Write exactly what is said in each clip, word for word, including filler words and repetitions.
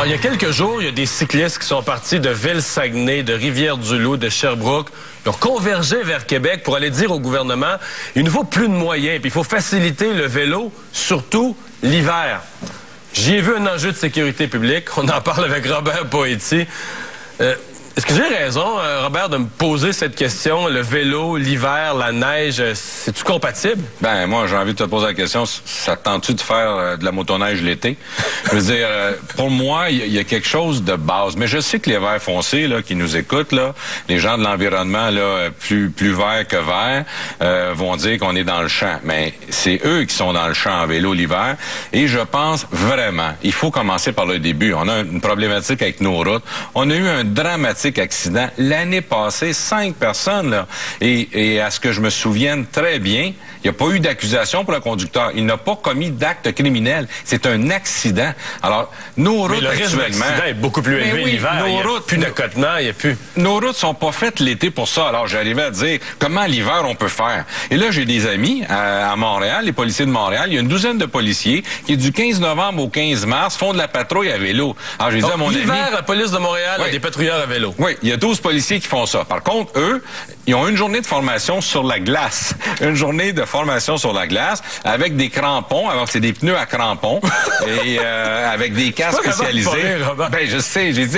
Alors, il y a quelques jours, il y a des cyclistes qui sont partis de Ville-Saguenay, de Rivière-du-Loup, de Sherbrooke. Ils ont convergé vers Québec pour aller dire au gouvernement, il nous faut plus de moyens, puis il faut faciliter le vélo, surtout l'hiver. J'y ai vu un enjeu de sécurité publique. On en parle avec Robert Poetti. Euh, Est-ce que j'ai raison, euh, Robert, de me poser cette question? Le vélo, l'hiver, la neige, c'est-tu compatible? Ben, moi, j'ai envie de te poser la question. Ça te tente-tu de faire euh, de la motoneige l'été? Je veux dire, euh, pour moi, il y, y a quelque chose de base. Mais je sais que les verts foncés, là, qui nous écoutent, là, les gens de l'environnement, là, plus, plus verts que verts, euh, vont dire qu'on est dans le champ. Mais c'est eux qui sont dans le champ en vélo l'hiver. Et je pense vraiment, il faut commencer par le début. On a une problématique avec nos routes. On a eu un dramatique accident l'année passée, cinq personnes, là. Et, et à ce que je me souvienne très bien, il n'y a pas eu d'accusation pour le conducteur. Il n'a pas commis d'acte criminel. C'est un accident. Alors, nos routes mais le risque actuellement... d'accident est beaucoup plus élevé oui, l'hiver. Il n'y a routes, plus d'accotement, il n'y a plus... Nos routes sont pas faites l'été pour ça. Alors, j'arrivais à dire comment l'hiver on peut faire. Et là, j'ai des amis à, à Montréal, les policiers de Montréal. Il y a une douzaine de policiers qui, du quinze novembre au quinze mars, font de la patrouille à vélo. Alors, j'ai dit à mon ami... L'hiver, la police de Montréal oui. a des patrouilleurs à vélo. Oui, il y a douze policiers qui font ça. Par contre, eux, ils ont une journée de formation sur la glace. Une journée de formation sur la glace avec des crampons. Alors, c'est des pneus à crampons et euh, avec des casques spécialisés. Rire, ben, je sais. J'ai dit,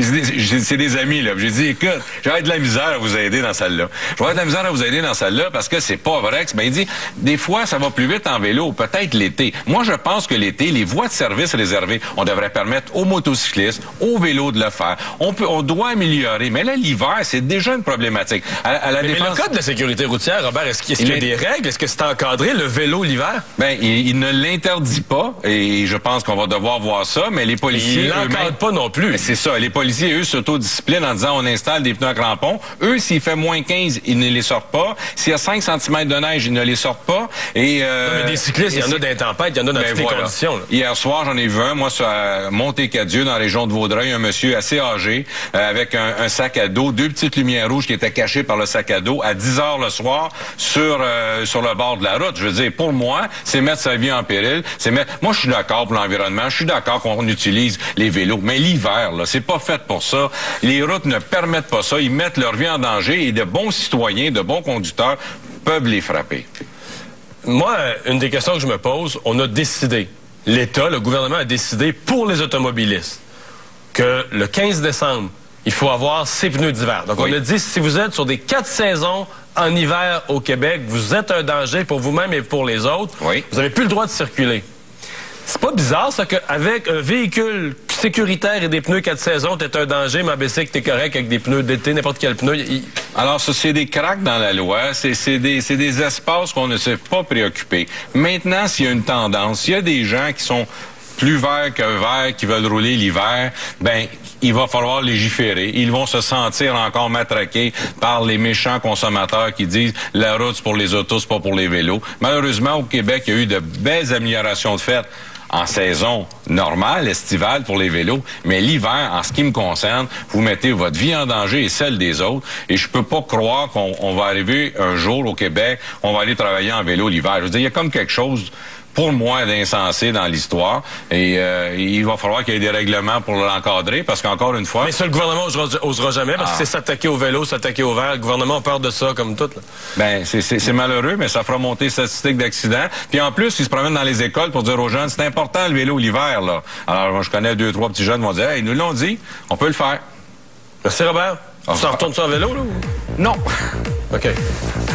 c'est des amis, là. J'ai dit, écoute, j'aurais de la misère à vous aider dans celle-là. J'aurais de la misère à vous aider dans celle-là parce que c'est pas vrai. Ben, il dit, des fois, ça va plus vite en vélo, peut-être l'été. Moi, je pense que l'été, les voies de service réservées, on devrait permettre aux motocyclistes, aux vélos de le faire. On peut, on doit améliorer. Mais là, l'hiver, c'est déjà une problématique. À, à la mais, défense... mais le code de la sécurité routière, Robert, est-ce qu'il y a, est-ce qu'il y a des règles? Est-ce que c'est encadré, le vélo l'hiver? Ben, il, il ne l'interdit pas, et je pense qu'on va devoir voir ça, mais les policiers... Il l'encadre pas non plus. C'est ça. Les policiers, eux, s'autodisciplinent en disant on installe des pneus à crampons. Eux, s'il fait moins quinze, ils ne les sortent pas. S'il y a cinq centimètres de neige, ils ne les sortent pas. Et, euh, non, mais des cyclistes, il y en a dans les tempêtes, il y en a dans ben toutes voilà. les conditions. Là. Hier soir, j'en ai vu un, moi, sur Montée-Cadieux, dans la région de Vaudreuil, un monsieur assez âgé, euh, avec un, un sac à dos, deux petites lumières rouges qui étaient cachées par le sac à dos, à dix heures le soir, sur euh, sur le bord de la route. Je veux dire, pour moi, c'est mettre sa vie en péril. C'est mettre... Moi, je suis d'accord pour l'environnement, je suis d'accord qu'on utilise les vélos, mais l'hiver, là, c'est pas fait pour ça. Les routes ne permettent pas ça. Ils mettent leur vie en danger et de bons citoyens, de bons conducteurs peuvent les frapper. Moi, une des questions que je me pose, on a décidé, l'État, le gouvernement a décidé pour les automobilistes que le quinze décembre, il faut avoir ses pneus d'hiver. Donc, oui. On a dit, si vous êtes sur des quatre saisons en hiver au Québec, vous êtes un danger pour vous-même et pour les autres, oui. Vous n'avez plus le droit de circuler. C'est pas bizarre, ça, qu'avec un véhicule sécuritaire et des pneus quatre saisons, t'es un danger, mais à que t'es correct avec des pneus d'été, n'importe quel pneu. Il... Alors, ça, c'est des craques dans la loi. C'est des, des espaces qu'on ne s'est pas préoccupés. Maintenant, s'il y a une tendance, s'il y a des gens qui sont plus verts que verts, qui veulent rouler l'hiver, ben, il va falloir légiférer. Ils vont se sentir encore matraqués par les méchants consommateurs qui disent la route, c'est pour les autos, c'est pas pour les vélos. Malheureusement, au Québec, il y a eu de belles améliorations de fait en saison normale, estivale pour les vélos, mais l'hiver, en ce qui me concerne, vous mettez votre vie en danger et celle des autres, et je peux pas croire qu'on on va arriver un jour au Québec, on va aller travailler en vélo l'hiver. Je veux dire, il y a comme quelque chose pour moi d'insensé dans l'histoire, et euh, il va falloir qu'il y ait des règlements pour l'encadrer, parce qu'encore une fois... Mais ça, le gouvernement osera, osera jamais, parce ah. que c'est s'attaquer au vélo, s'attaquer au verre. Le gouvernement a peur de ça, comme tout. Là. Ben, c'est malheureux, mais ça fera monter les statistiques d'accidents. Puis en plus, ils se promènent dans les écoles pour dire aux jeunes, c'est important le vélo l'hiver, là. Alors, moi, je connais deux, trois petits jeunes qui vont dire, hey, ils nous l'ont dit, on peut le faire. Merci, Robert. Tu t'en retournes sur un vélo, là? Ou... Non. OK.